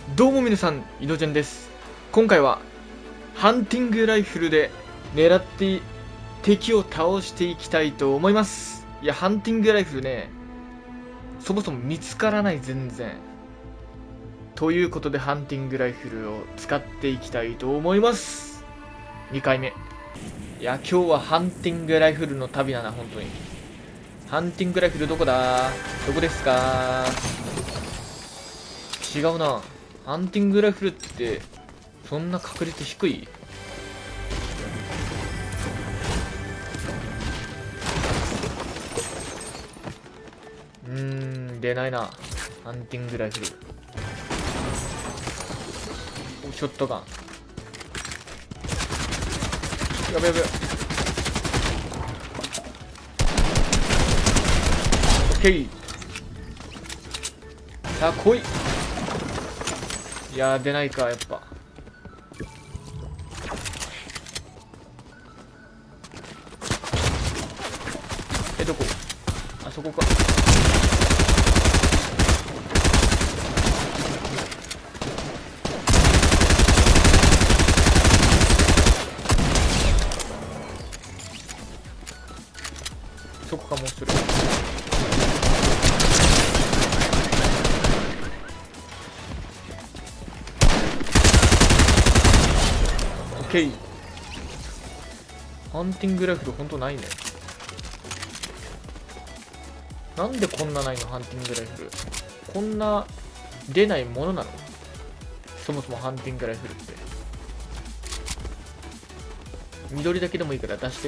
どうも皆さん、井戸ちゃんです。今回はハンティングライフルで狙って敵を倒していきたいと思います。いや、ハンティングライフルね、そもそも見つからない全然。ということでハンティングライフルを使っていきたいと思います。2回目。いや、今日はハンティングライフルの旅だな、本当に。ハンティングライフルどこだ？どこですか？違うな。ハンティングライフルってそんな確率低い？出ないな。ハンティングライフル。お、ショットガン。やべやべ。オッケー。さあ来い。いやー出ないか、やっぱ。どこ？あそこか。そこかもしれない。オッケー。ハンティングライフルほんとないね。なんでこんなないの？ハンティングライフルこんな出ないものなの？そもそもハンティングライフルって緑だけでもいいから出して。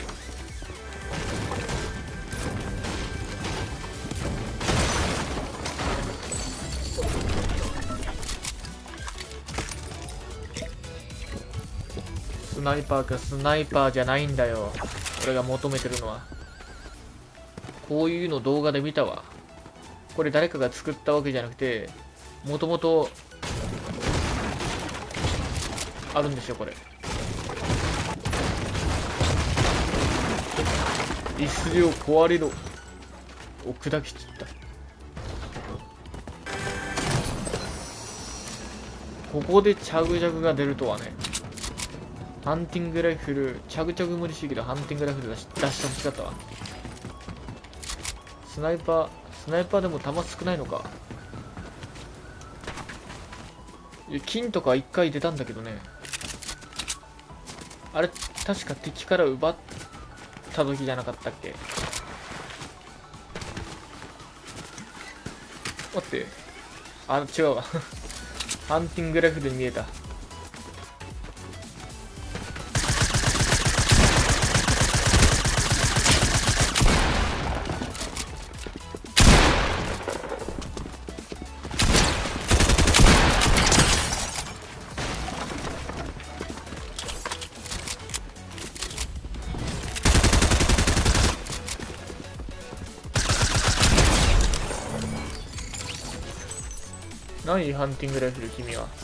スナイパーか。スナイパーじゃないんだよ、俺が求めてるのは。こういうの動画で見たわ。これ誰かが作ったわけじゃなくて、もともとあるんですよ、これ。椅子を壊れろ。お、砕きちった。ここでチャグジャグが出るとはね。ハンティングライフル、チャグチャグ無理しいけど、ハンティングライフル出してほしかったわ。スナイパーでも弾少ないのか。いや、金とか一回出たんだけどね。あれ、確か敵から奪った時じゃなかったっけ？待って。あ、違うわ。ハンティングライフルに見えた。何ハンティングライフル君は。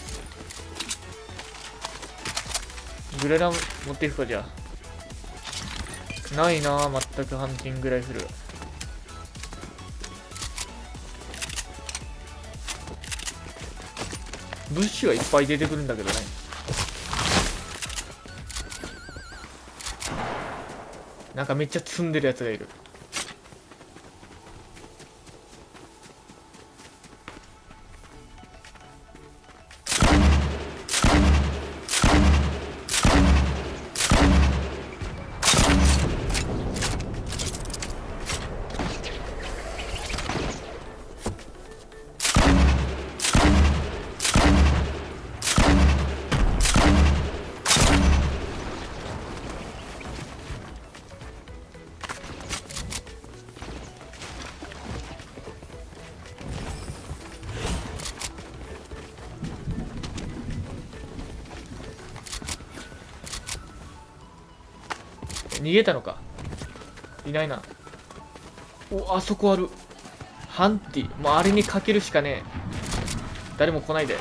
グレラ持っていくか。じゃあないなあ、全くハンティングライフル。物資はいっぱい出てくるんだけどね。なんかめっちゃ積んでるやつがいる。逃げたのか。いないな。お、あそこある。ハンティ。もうあれにかけるしかねえ。誰も来ないで。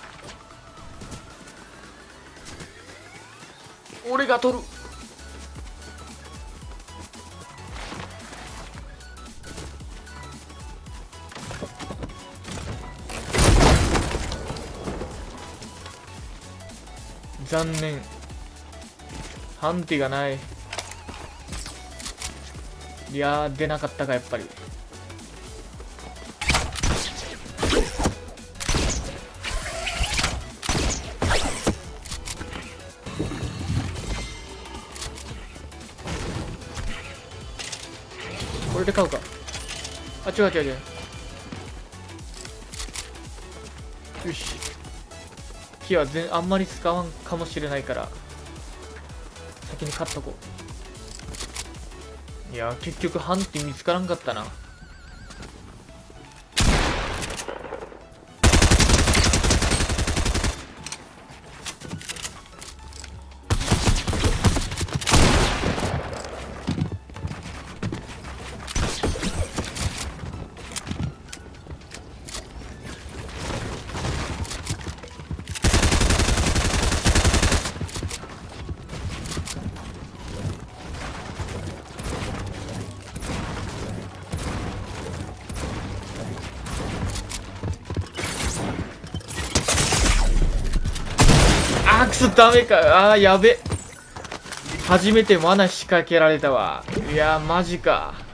俺が取る。 残念。ハンティがない。いやー、出なかったか、やっぱり。これで買うか。あ、違う違う違う。よし。火はあんまり使わんかもしれないから、先に買っとこう。いや、結局ハンティ見つからんかったな。あーくそ、ダメか。あー、やべ。初めて罠仕掛けられたわ。いやー、マジか。